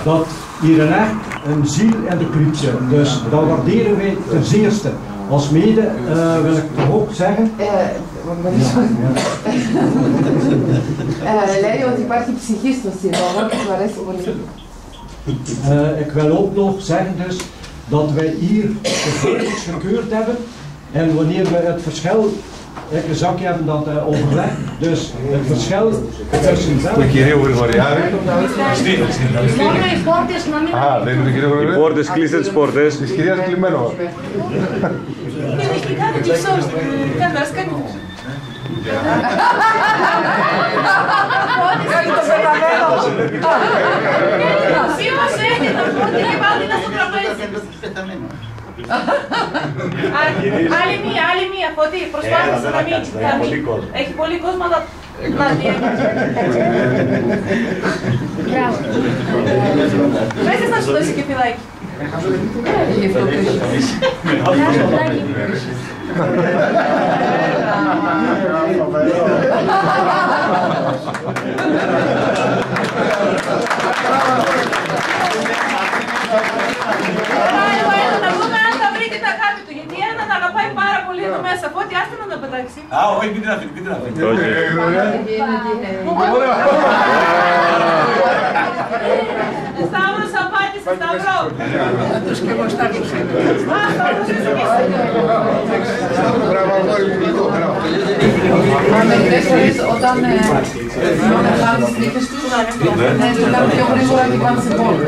dat hier een echt een ziel in de club zit. Dus dat waarderen wij ten zeerste. Als mede wil ik toch ook zeggen. Ik wil ook nog zeggen dus dat wij hier de foto's gekeurd hebben en wanneer we het verschil in een zakje hebben dat overlegd, dus het verschil tussen zelf. Οι πόρτες κλείστε τις πόρτες. Της κυρίας κλειμμένο. Άλλη μία, Φώτη, προσπάθησε να μην. Έχει πολύ κόσμο να δει. Πες να σου δώσει και φυλάκι. Να δούμε αν θα βρει και τα αγάπη του, γιατί έναν αγαπάει πάρα πολύ εδώ μέσα. Φώτη, άστε να τα πετάξει. Α, όχι, μην την αφήνει, μην την αφήνει. Σταύρος απάντησε, Σταυρό. Τους και εγώ Σταύρος. Α, Σταύρος είσαι και εσύ. Αν μερικές φορές όταν κάνουν τις νύχες τους, τους κάνουν πιο γρήγορα και πάνε σε πόλη.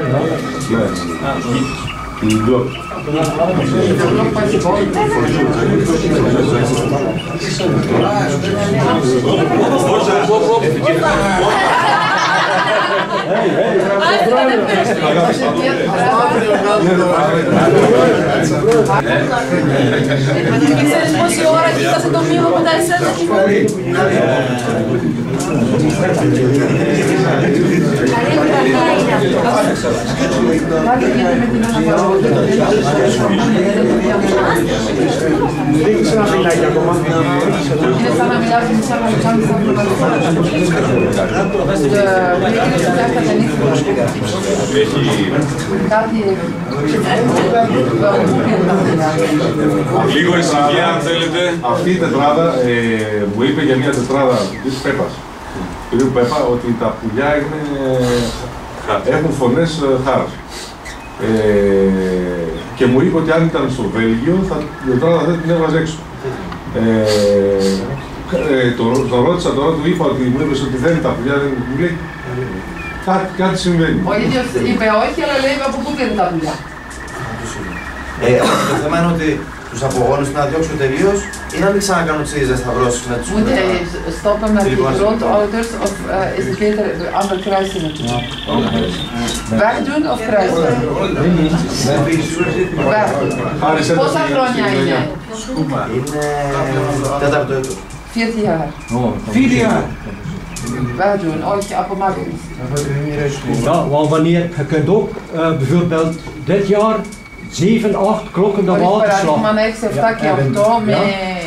Ξέρεις πόση ώρα κοίτασε το μήνυμα μετά εσένα? Δεν ξέρω να μιλάει ακόμα. Είναι σαν να μιλάς με σαν να κάνεις Λίγο ησυχία αν θέλετε. Αυτή η τετράδα μου είπε για μια τετράδα της Πέπας, του κ. Πέπα, ότι τα πουλιά έχουν φωνές χάρας. Και μου είπε ότι αν ήταν στο Βέλγιο, την τετράδα δεν την έβαζε έξω. Τον ρώτησα τώρα, του είπα ότι μου είπες ότι δεν τα πουλιά, δεν μου λέει κάτι συμβαίνει. Ο ίδιος είπε όχι, αλλά λέει από πού παίρνει τα πουλιά. Το θέμα είναι ότι τους απογόνους να διώξουν τελείως ή να μην ξανακάνουν τις ίδιες σταυρώσεις με τους Moet hij stoppen met die grondouders of is het beter ander kruisen natuurlijk? Wegdoen of kruisen? Weg. Πόσα χρόνια είναι? Είναι τέταρτο έτος. 14 jaar. 4 jaar. Wegdoen, όχι απομάκρυνση. Ja, want wanneer, je kunt ook bijvoorbeeld dit jaar 7, 8 klokken de waterslag. Maar ik zeg 7 και 8 με